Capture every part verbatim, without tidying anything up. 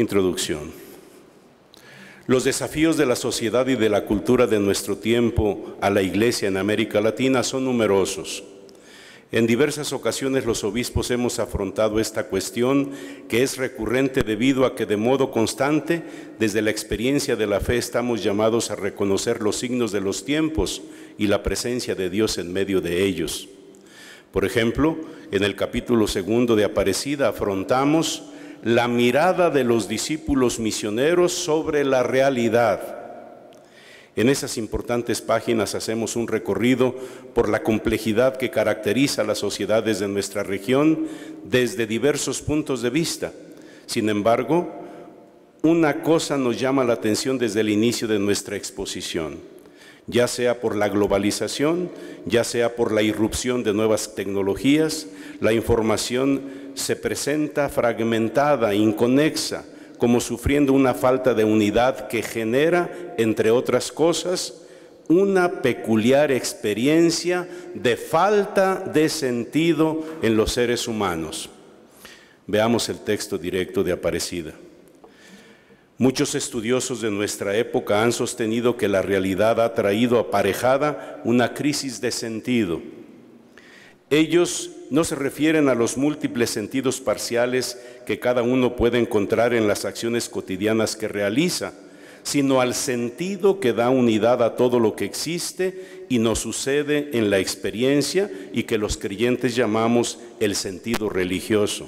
Introducción. Los desafíos de la sociedad y de la cultura de nuestro tiempo a la Iglesia en América Latina son numerosos. En diversas ocasiones los obispos hemos afrontado esta cuestión, que es recurrente debido a que de modo constante, desde la experiencia de la fe, estamos llamados a reconocer los signos de los tiempos y la presencia de Dios en medio de ellos. Por ejemplo, en el capítulo segundo de Aparecida afrontamos la mirada de los discípulos misioneros sobre la realidad. En esas importantes páginas hacemos un recorrido por la complejidad que caracteriza a las sociedades de nuestra región desde diversos puntos de vista. Sin embargo, una cosa nos llama la atención desde el inicio de nuestra exposición, ya sea por la globalización, ya sea por la irrupción de nuevas tecnologías, la información se presenta fragmentada, inconexa, como sufriendo una falta de unidad que genera, entre otras cosas, una peculiar experiencia de falta de sentido en los seres humanos. Veamos el texto directo de Aparecida. Muchos estudiosos de nuestra época han sostenido que la realidad ha traído aparejada una crisis de sentido. Ellos no se refieren a los múltiples sentidos parciales que cada uno puede encontrar en las acciones cotidianas que realiza, sino al sentido que da unidad a todo lo que existe y nos sucede en la experiencia y que los creyentes llamamos el sentido religioso.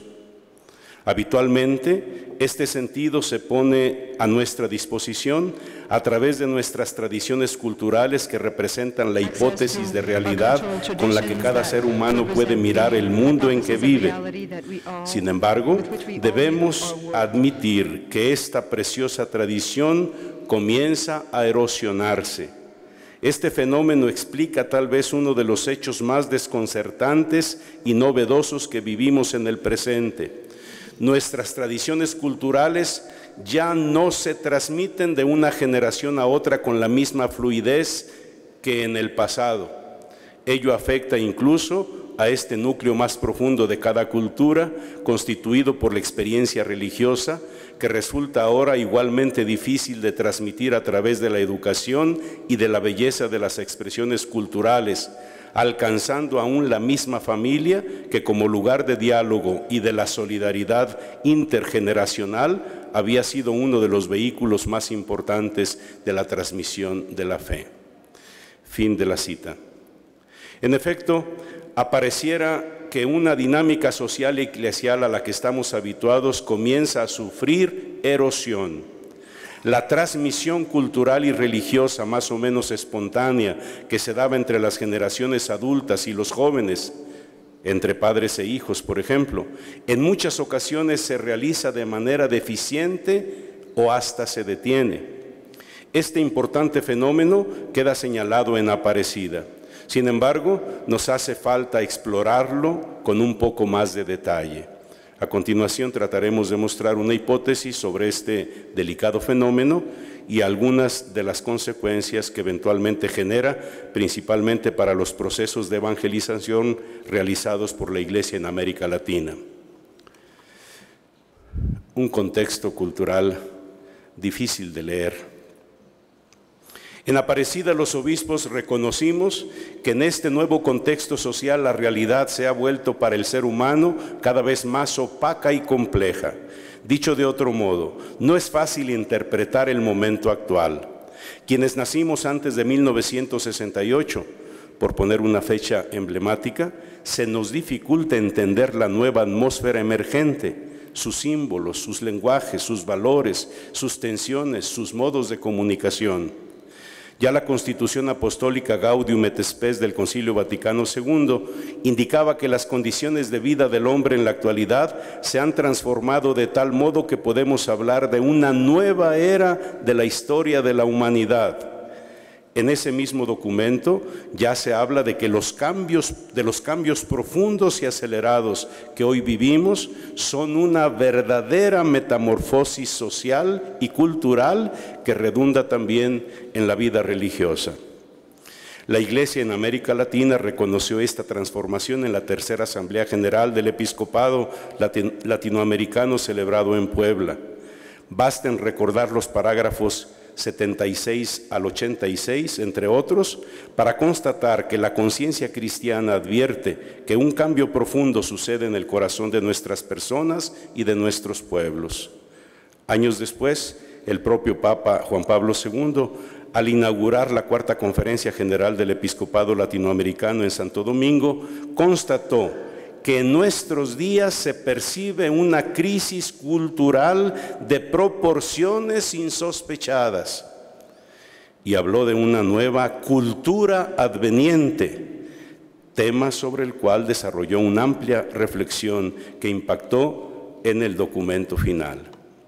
Habitualmente, este sentido se pone a nuestra disposición a través de nuestras tradiciones culturales que representan la hipótesis de realidad con la que cada ser humano puede mirar el mundo en que vive. Sin embargo, debemos admitir que esta preciosa tradición comienza a erosionarse. Este fenómeno explica tal vez uno de los hechos más desconcertantes y novedosos que vivimos en el presente. Nuestras tradiciones culturales ya no se transmiten de una generación a otra con la misma fluidez que en el pasado. Ello afecta incluso a este núcleo más profundo de cada cultura, constituido por la experiencia religiosa, que resulta ahora igualmente difícil de transmitir a través de la educación y de la belleza de las expresiones culturales, alcanzando aún la misma familia que como lugar de diálogo y de la solidaridad intergeneracional había sido uno de los vehículos más importantes de la transmisión de la fe. Fin de la cita. En efecto, apareciera que una dinámica social y eclesial a la que estamos habituados comienza a sufrir erosión. La transmisión cultural y religiosa más o menos espontánea que se daba entre las generaciones adultas y los jóvenes, entre padres e hijos, por ejemplo, en muchas ocasiones se realiza de manera deficiente o hasta se detiene. Este importante fenómeno queda señalado en Aparecida. Sin embargo, nos hace falta explorarlo con un poco más de detalle. A continuación trataremos de mostrar una hipótesis sobre este delicado fenómeno y algunas de las consecuencias que eventualmente genera, principalmente para los procesos de evangelización realizados por la Iglesia en América Latina. Un contexto cultural difícil de leer. En Aparecida los obispos reconocimos que en este nuevo contexto social la realidad se ha vuelto para el ser humano cada vez más opaca y compleja. Dicho de otro modo, no es fácil interpretar el momento actual. Quienes nacimos antes de mil novecientos sesenta y ocho, por poner una fecha emblemática, se nos dificulta entender la nueva atmósfera emergente, sus símbolos, sus lenguajes, sus valores, sus tensiones, sus modos de comunicación. Ya la Constitución Apostólica Gaudium et Spes del Concilio Vaticano segundo indicaba que las condiciones de vida del hombre en la actualidad se han transformado de tal modo que podemos hablar de una nueva era de la historia de la humanidad. En ese mismo documento ya se habla de que los cambios, de los cambios profundos y acelerados que hoy vivimos son una verdadera metamorfosis social y cultural que redunda también en la vida religiosa. La Iglesia en América Latina reconoció esta transformación en la tercera Asamblea General del Episcopado Latinoamericano celebrado en Puebla. Basta en recordar los parágrafos setenta y seis al ochenta y seis, entre otros, para constatar que la conciencia cristiana advierte que un cambio profundo sucede en el corazón de nuestras personas y de nuestros pueblos. Años después, el propio Papa Juan Pablo segundo, al inaugurar la Cuarta Conferencia General del Episcopado Latinoamericano en Santo Domingo, constató que en nuestros días se percibe una crisis cultural de proporciones insospechadas y habló de una nueva cultura adveniente, tema sobre el cual desarrolló una amplia reflexión que impactó en el documento final.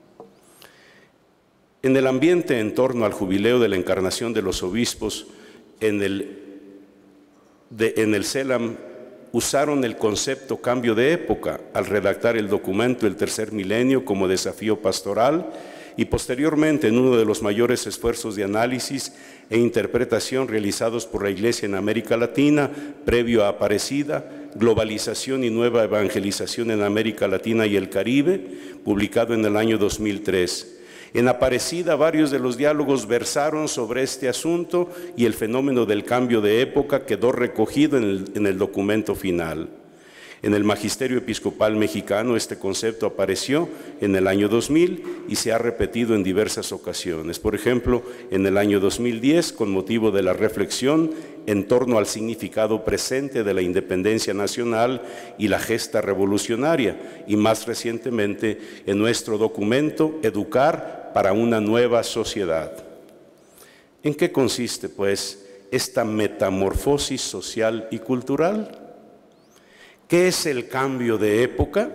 En el ambiente en torno al jubileo de la encarnación de los obispos, en el, de, en el CELAM, usaron el concepto cambio de época al redactar el documento El Tercer Milenio como desafío pastoral y posteriormente en uno de los mayores esfuerzos de análisis e interpretación realizados por la Iglesia en América Latina previo a Aparecida, Globalización y Nueva Evangelización en América Latina y el Caribe, publicado en el año dos mil tres. En Aparecida, varios de los diálogos versaron sobre este asunto y el fenómeno del cambio de época quedó recogido en el, en el documento final. En el Magisterio Episcopal Mexicano este concepto apareció en el año dos mil y se ha repetido en diversas ocasiones. Por ejemplo, en el año dos mil diez, con motivo de la reflexión en torno al significado presente de la independencia nacional y la gesta revolucionaria, y más recientemente en nuestro documento Educar para una nueva sociedad. ¿En qué consiste, pues, esta metamorfosis social y cultural? ¿Qué es el cambio de época?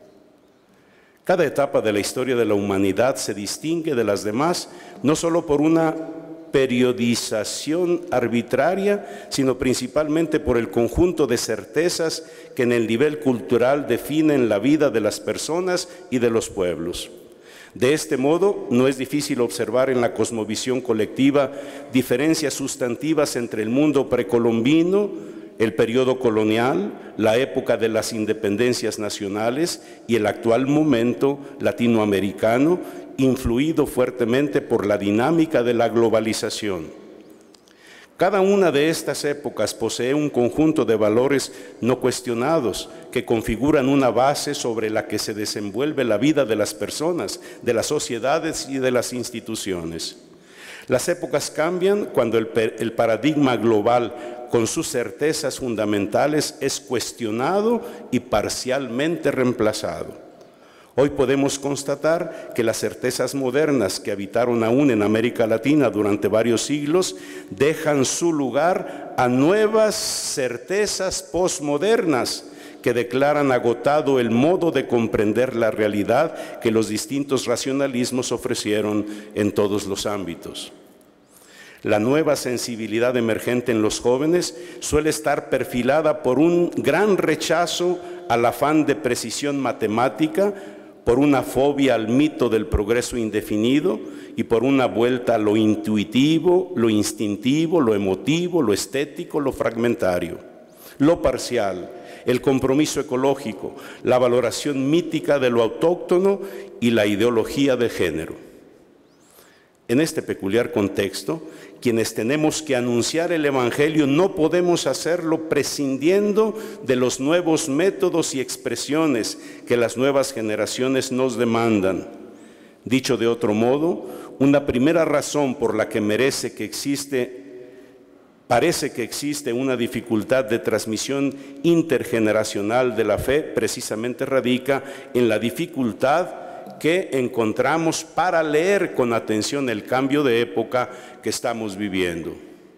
Cada etapa de la historia de la humanidad se distingue de las demás, no solo por una periodización arbitraria, sino principalmente por el conjunto de certezas que en el nivel cultural definen la vida de las personas y de los pueblos. De este modo, no es difícil observar en la cosmovisión colectiva diferencias sustantivas entre el mundo precolombino, el periodo colonial, la época de las independencias nacionales y el actual momento latinoamericano, influido fuertemente por la dinámica de la globalización. Cada una de estas épocas posee un conjunto de valores no cuestionados que configuran una base sobre la que se desenvuelve la vida de las personas, de las sociedades y de las instituciones. Las épocas cambian cuando el, el paradigma global, con sus certezas fundamentales, es cuestionado y parcialmente reemplazado. Hoy podemos constatar que las certezas modernas que habitaron aún en América Latina durante varios siglos dejan su lugar a nuevas certezas posmodernas que declaran agotado el modo de comprender la realidad que los distintos racionalismos ofrecieron en todos los ámbitos. La nueva sensibilidad emergente en los jóvenes suele estar perfilada por un gran rechazo al afán de precisión matemática, por una fobia al mito del progreso indefinido y por una vuelta a lo intuitivo, lo instintivo, lo emotivo, lo estético, lo fragmentario, lo parcial, el compromiso ecológico, la valoración mítica de lo autóctono y la ideología de género. En este peculiar contexto, quienes tenemos que anunciar el Evangelio no podemos hacerlo prescindiendo de los nuevos métodos y expresiones que las nuevas generaciones nos demandan. Dicho de otro modo, una primera razón por la que merece que existe, parece que existe una dificultad de transmisión intergeneracional de la fe, precisamente radica en la dificultad que encontramos para leer con atención el cambio de época que estamos viviendo.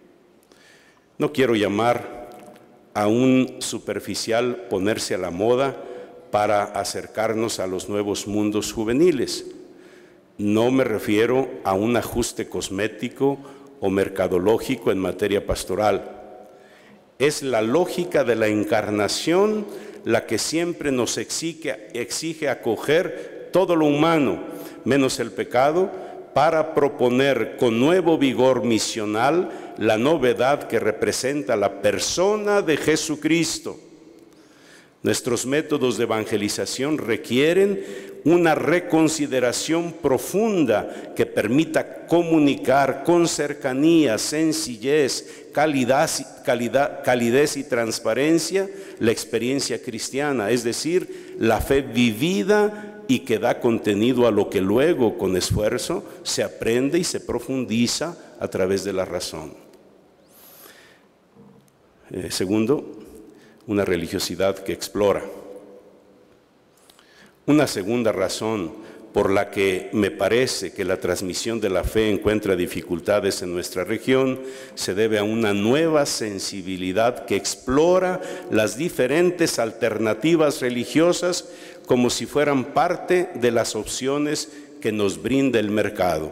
No quiero llamar a un superficial ponerse a la moda para acercarnos a los nuevos mundos juveniles. No me refiero a un ajuste cosmético o mercadológico en materia pastoral. Es la lógica de la encarnación la que siempre nos exige, exige acoger todo lo humano, menos el pecado, para proponer con nuevo vigor misional la novedad que representa la persona de Jesucristo. Nuestros métodos de evangelización requieren una reconsideración profunda que permita comunicar con cercanía, sencillez, calidad, calidad, calidez y transparencia la experiencia cristiana, es decir, la fe vivida y que da contenido a lo que luego, con esfuerzo, se aprende y se profundiza a través de la razón. Eh, segundo, una religiosidad que explora. Una segunda razón por la que me parece que la transmisión de la fe encuentra dificultades en nuestra región se debe a una nueva sensibilidad que explora las diferentes alternativas religiosas como si fueran parte de las opciones que nos brinda el mercado.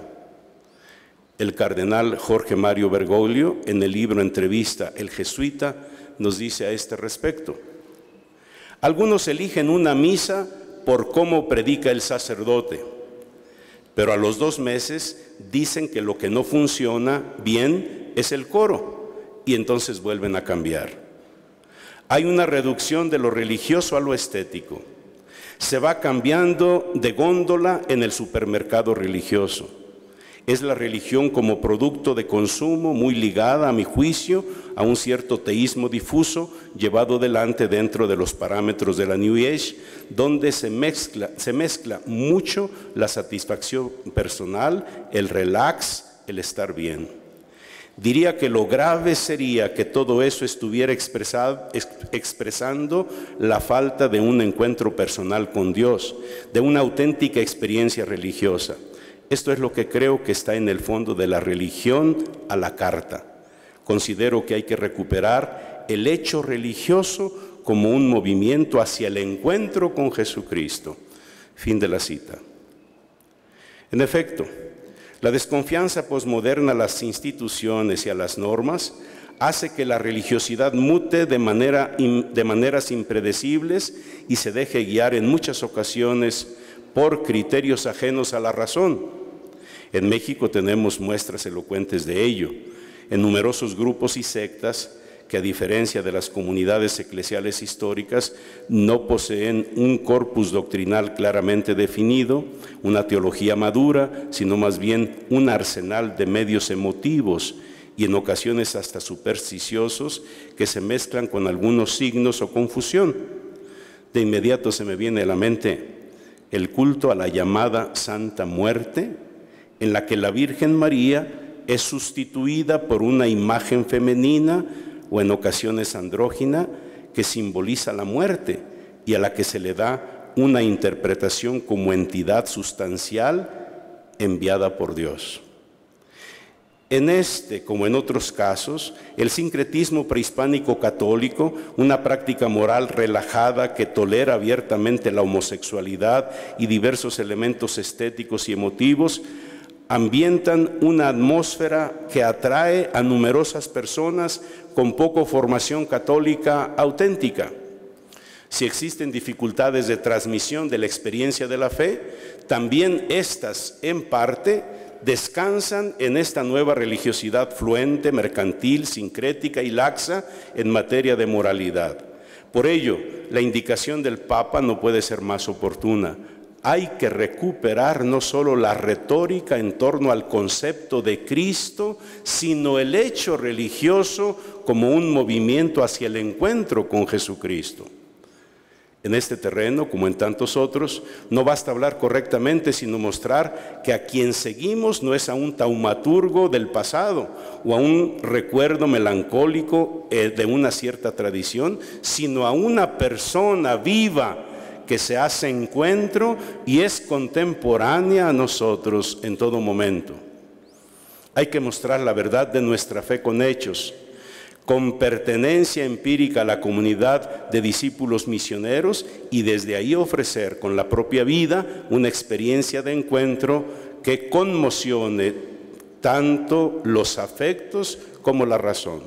El cardenal Jorge Mario Bergoglio, en el libro Entrevista El Jesuita, nos dice a este respecto: algunos eligen una misa por cómo predica el sacerdote, pero a los dos meses dicen que lo que no funciona bien es el coro y entonces vuelven a cambiar. Hay una reducción de lo religioso a lo estético. Se va cambiando de góndola en el supermercado religioso. Es la religión como producto de consumo muy ligada, a mi juicio, a un cierto teísmo difuso llevado delante dentro de los parámetros de la New Age, donde se mezcla, se mezcla mucho la satisfacción personal, el relax, el estar bien. Diría que lo grave sería que todo eso estuviera expresado, expresando la falta de un encuentro personal con Dios, de una auténtica experiencia religiosa. Esto es lo que creo que está en el fondo de la religión a la carta. Considero que hay que recuperar el hecho religioso como un movimiento hacia el encuentro con Jesucristo. Fin de la cita. En efecto, la desconfianza posmoderna a las instituciones y a las normas hace que la religiosidad mute de, manera, de maneras impredecibles y se deje guiar en muchas ocasiones por criterios ajenos a la razón. En México tenemos muestras elocuentes de ello, en numerosos grupos y sectas que, a diferencia de las comunidades eclesiales históricas, no poseen un corpus doctrinal claramente definido, una teología madura, sino más bien un arsenal de medios emotivos y en ocasiones hasta supersticiosos que se mezclan con algunos signos o confusión. De inmediato se me viene a la mente el culto a la llamada Santa Muerte, en la que la Virgen María es sustituida por una imagen femenina o en ocasiones andrógina que simboliza la muerte y a la que se le da una interpretación como entidad sustancial enviada por Dios. En este, como en otros casos, el sincretismo prehispánico católico, una práctica moral relajada que tolera abiertamente la homosexualidad y diversos elementos estéticos y emotivos, ambientan una atmósfera que atrae a numerosas personas con poca formación católica auténtica. Si existen dificultades de transmisión de la experiencia de la fe, también estas, en parte, descansan en esta nueva religiosidad fluente, mercantil, sincrética y laxa en materia de moralidad. Por ello, la indicación del Papa no puede ser más oportuna. Hay que recuperar no solo la retórica en torno al concepto de Cristo, sino el hecho religioso como un movimiento hacia el encuentro con Jesucristo. En este terreno, como en tantos otros, no basta hablar correctamente, sino mostrar que a quien seguimos no es a un taumaturgo del pasado o a un recuerdo melancólico de una cierta tradición, sino a una persona viva que se hace encuentro y es contemporánea a nosotros en todo momento. Hay que mostrar la verdad de nuestra fe con hechos, con pertenencia empírica a la comunidad de discípulos misioneros y desde ahí ofrecer con la propia vida una experiencia de encuentro que conmocione tanto los afectos como la razón.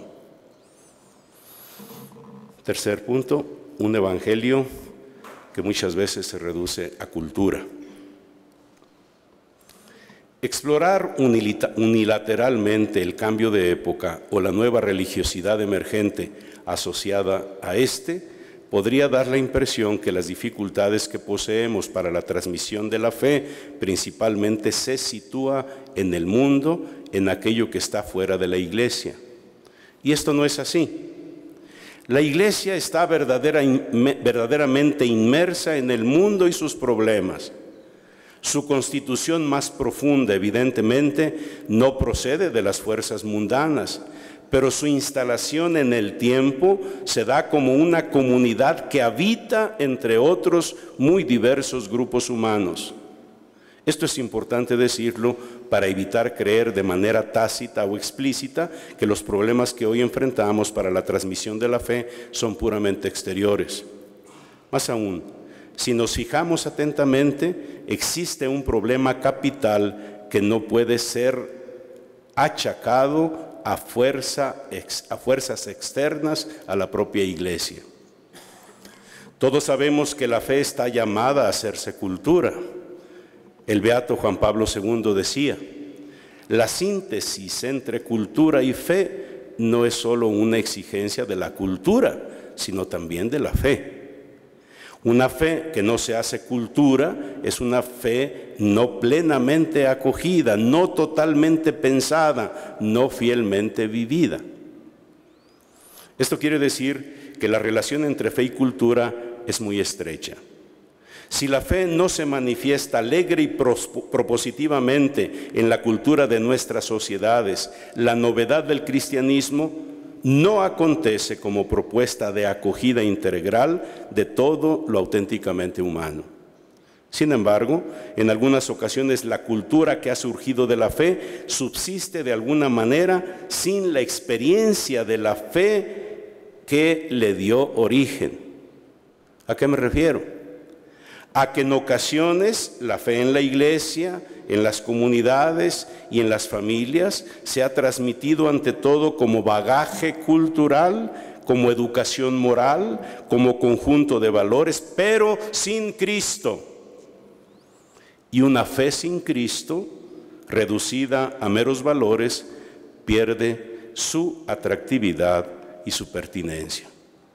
Tercer punto, un evangelio que muchas veces se reduce a cultura. Explorar unilateralmente el cambio de época o la nueva religiosidad emergente asociada a este podría dar la impresión que las dificultades que poseemos para la transmisión de la fe principalmente se sitúa en el mundo, en aquello que está fuera de la iglesia. Y esto no es así. La iglesia está verdadera, verdaderamente inmersa en el mundo y sus problemas. Su constitución más profunda, evidentemente, no procede de las fuerzas mundanas, pero su instalación en el tiempo se da como una comunidad que habita entre otros muy diversos grupos humanos. Esto es importante decirlo para evitar creer de manera tácita o explícita que los problemas que hoy enfrentamos para la transmisión de la fe son puramente exteriores. Más aún, si nos fijamos atentamente, existe un problema capital que no puede ser achacado a, fuerza, a fuerzas externas a la propia iglesia. Todos sabemos que la fe está llamada a hacerse cultura. El beato Juan Pablo segundo decía: la síntesis entre cultura y fe no es solo una exigencia de la cultura, sino también de la fe. Una fe que no se hace cultura es una fe no plenamente acogida, no totalmente pensada, no fielmente vivida. Esto quiere decir que la relación entre fe y cultura es muy estrecha. Si la fe no se manifiesta alegre y propositivamente en la cultura de nuestras sociedades, la novedad del cristianismo no acontece como propuesta de acogida integral de todo lo auténticamente humano. Sin embargo, en algunas ocasiones la cultura que ha surgido de la fe subsiste de alguna manera sin la experiencia de la fe que le dio origen. ¿A qué me refiero? A que en ocasiones la fe en la iglesia, en las comunidades y en las familias se ha transmitido ante todo como bagaje cultural, como educación moral, como conjunto de valores, pero sin Cristo. Y una fe sin Cristo, reducida a meros valores, pierde su atractividad y su pertinencia.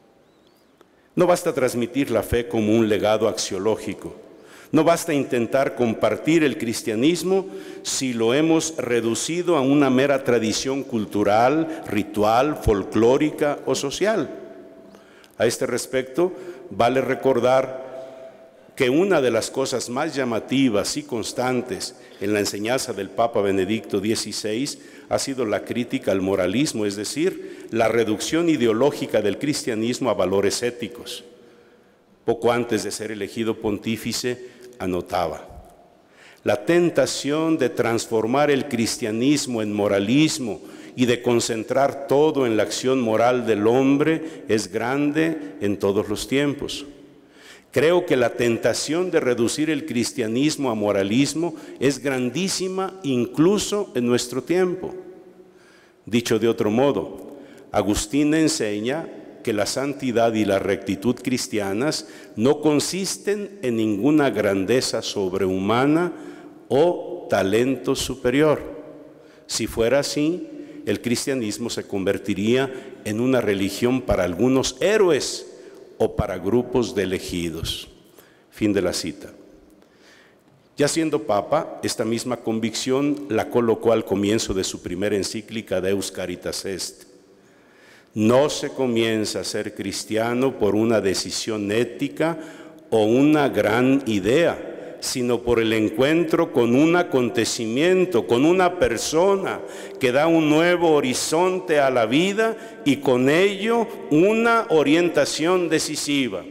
No basta transmitir la fe como un legado axiológico. No basta intentar compartir el cristianismo si lo hemos reducido a una mera tradición cultural, ritual, folclórica o social. A este respecto, vale recordar que una de las cosas más llamativas y constantes en la enseñanza del Papa Benedicto dieciséis ha sido la crítica al moralismo, es decir, la reducción ideológica del cristianismo a valores éticos. Poco antes de ser elegido pontífice, anotaba: la tentación de transformar el cristianismo en moralismo y de concentrar todo en la acción moral del hombre es grande en todos los tiempos. Creo que la tentación de reducir el cristianismo a moralismo es grandísima incluso en nuestro tiempo. Dicho de otro modo, Agustín enseña que la santidad y la rectitud cristianas no consisten en ninguna grandeza sobrehumana o talento superior. Si fuera así, el cristianismo se convertiría en una religión para algunos héroes o para grupos de elegidos. Fin de la cita. Ya siendo papa, esta misma convicción la colocó al comienzo de su primera encíclica Deus Caritas Est. No se comienza a ser cristiano por una decisión ética o una gran idea, sino por el encuentro con un acontecimiento, con una persona que da un nuevo horizonte a la vida y con ello una orientación decisiva.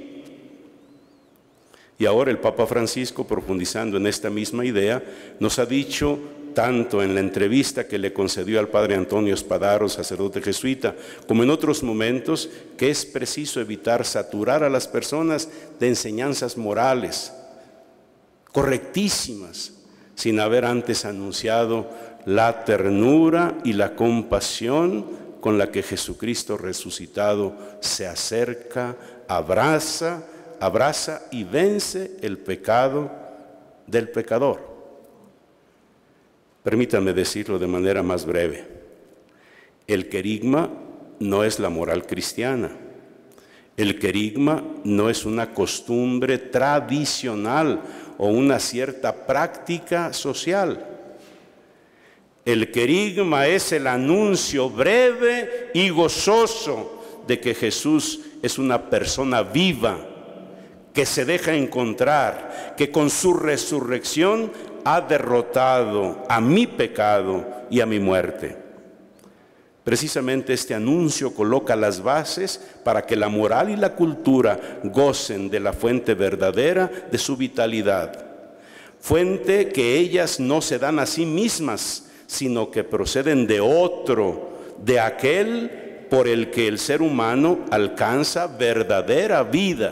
Y ahora el Papa Francisco, profundizando en esta misma idea, nos ha dicho, tanto en la entrevista que le concedió al padre Antonio Spadaro, sacerdote jesuita, como en otros momentos, que es preciso evitar saturar a las personas de enseñanzas morales correctísimas, sin haber antes anunciado la ternura y la compasión con la que Jesucristo resucitado se acerca, abraza, abraza y vence el pecado del pecador. Permítanme decirlo de manera más breve. El querigma no es la moral cristiana. El querigma no es una costumbre tradicional o una cierta práctica social. El querigma es el anuncio breve y gozoso de que Jesús es una persona viva, que se deja encontrar, que con su resurrección ha derrotado a mi pecado y a mi muerte. Precisamente este anuncio coloca las bases para que la moral y la cultura gocen de la fuente verdadera de su vitalidad. Fuente que ellas no se dan a sí mismas, sino que proceden de otro, de aquel por el que el ser humano alcanza verdadera vida.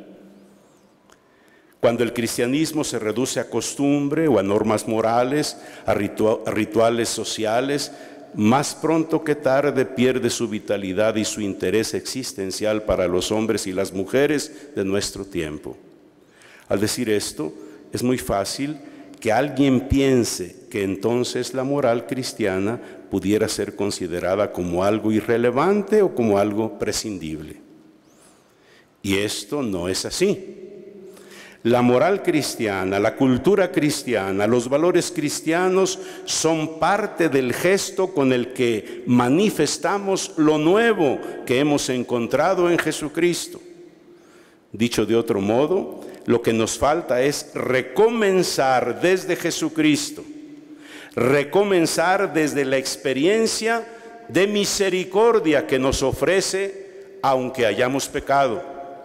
Cuando el cristianismo se reduce a costumbre o a normas morales, a, ritu- a rituales sociales, más pronto que tarde pierde su vitalidad y su interés existencial para los hombres y las mujeres de nuestro tiempo. Al decir esto, es muy fácil que alguien piense que entonces la moral cristiana pudiera ser considerada como algo irrelevante o como algo prescindible. Y esto no es así. La moral cristiana, la cultura cristiana, los valores cristianos son parte del gesto con el que manifestamos lo nuevo que hemos encontrado en Jesucristo. Dicho de otro modo, lo que nos falta es recomenzar desde Jesucristo, recomenzar desde la experiencia de misericordia que nos ofrece aunque hayamos pecado.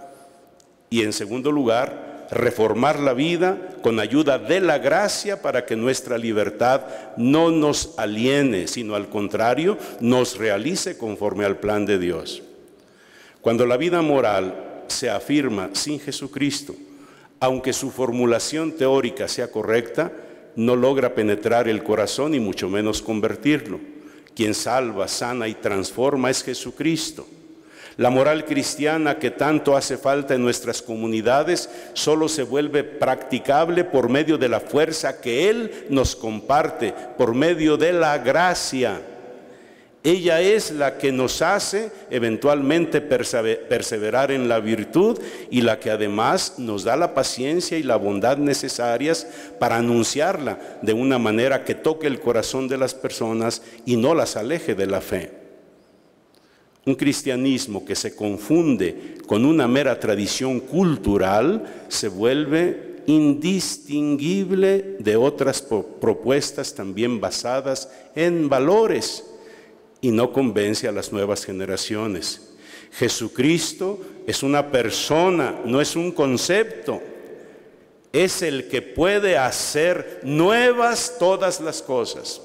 Y en segundo lugar, reformar la vida con ayuda de la gracia para que nuestra libertad no nos aliene, sino al contrario, nos realice conforme al plan de Dios. Cuando la vida moral se afirma sin Jesucristo, aunque su formulación teórica sea correcta, no logra penetrar el corazón y mucho menos convertirlo. Quien salva, sana y transforma es Jesucristo. La moral cristiana que tanto hace falta en nuestras comunidades solo se vuelve practicable por medio de la fuerza que Él nos comparte, por medio de la gracia. Ella es la que nos hace eventualmente perseverar en la virtud y la que además nos da la paciencia y la bondad necesarias para anunciarla de una manera que toque el corazón de las personas y no las aleje de la fe. Un cristianismo que se confunde con una mera tradición cultural se vuelve indistinguible de otras propuestas también basadas en valores y no convence a las nuevas generaciones. Jesucristo es una persona, no es un concepto. Es el que puede hacer nuevas todas las cosas.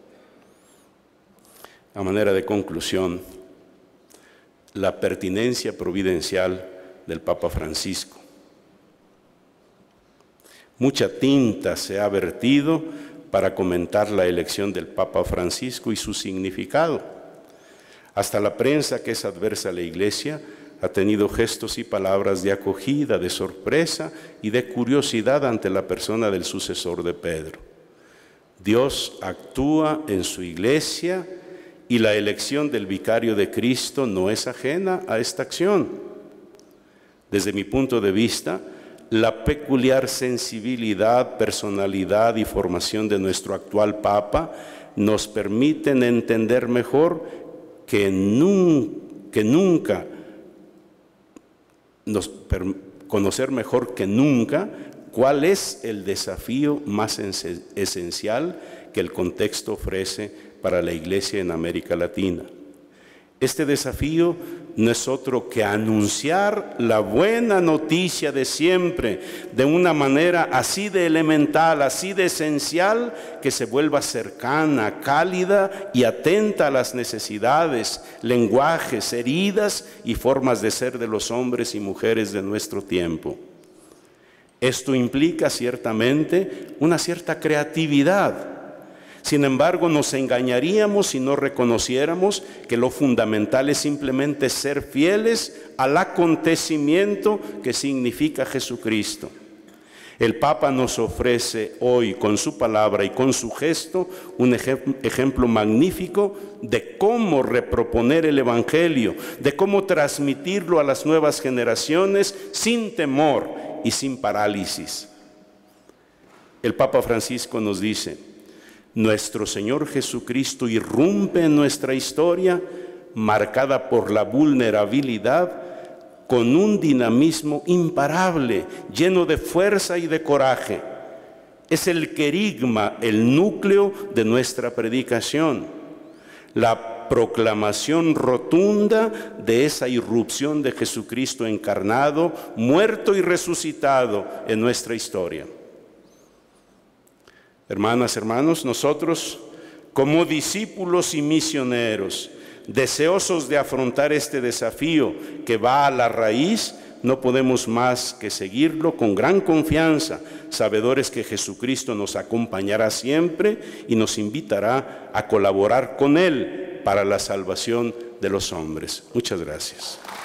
A manera de conclusión, la pertinencia providencial del Papa Francisco. Mucha tinta se ha vertido para comentar la elección del Papa Francisco y su significado. Hasta la prensa que es adversa a la Iglesia ha tenido gestos y palabras de acogida, de sorpresa y de curiosidad ante la persona del sucesor de Pedro. Dios actúa en su Iglesia y la elección del vicario de Cristo no es ajena a esta acción. Desde mi punto de vista, la peculiar sensibilidad, personalidad y formación de nuestro actual Papa nos permiten entender mejor que, nun, que nunca, nos per, conocer mejor que nunca cuál es el desafío más esencial que el contexto ofrece para la Iglesia en América Latina. Este desafío no es otro que anunciar la buena noticia de siempre, de una manera así de elemental, así de esencial, que se vuelva cercana, cálida y atenta a las necesidades, lenguajes, heridas y formas de ser de los hombres y mujeres de nuestro tiempo. Esto implica ciertamente una cierta creatividad. Sin embargo, nos engañaríamos si no reconociéramos que lo fundamental es simplemente ser fieles al acontecimiento que significa Jesucristo. El Papa nos ofrece hoy con su palabra y con su gesto un ejemplo magnífico de cómo reproponer el Evangelio, de cómo transmitirlo a las nuevas generaciones sin temor y sin parálisis. El Papa Francisco nos dice: nuestro Señor Jesucristo irrumpe en nuestra historia marcada por la vulnerabilidad, con un dinamismo imparable, lleno de fuerza y de coraje. Es el querigma, el núcleo de nuestra predicación, la proclamación rotunda de esa irrupción de Jesucristo encarnado, muerto y resucitado en nuestra historia. Hermanas, hermanos, nosotros, como discípulos y misioneros, deseosos de afrontar este desafío que va a la raíz, no podemos más que seguirlo con gran confianza, sabedores que Jesucristo nos acompañará siempre y nos invitará a colaborar con Él para la salvación de los hombres. Muchas gracias.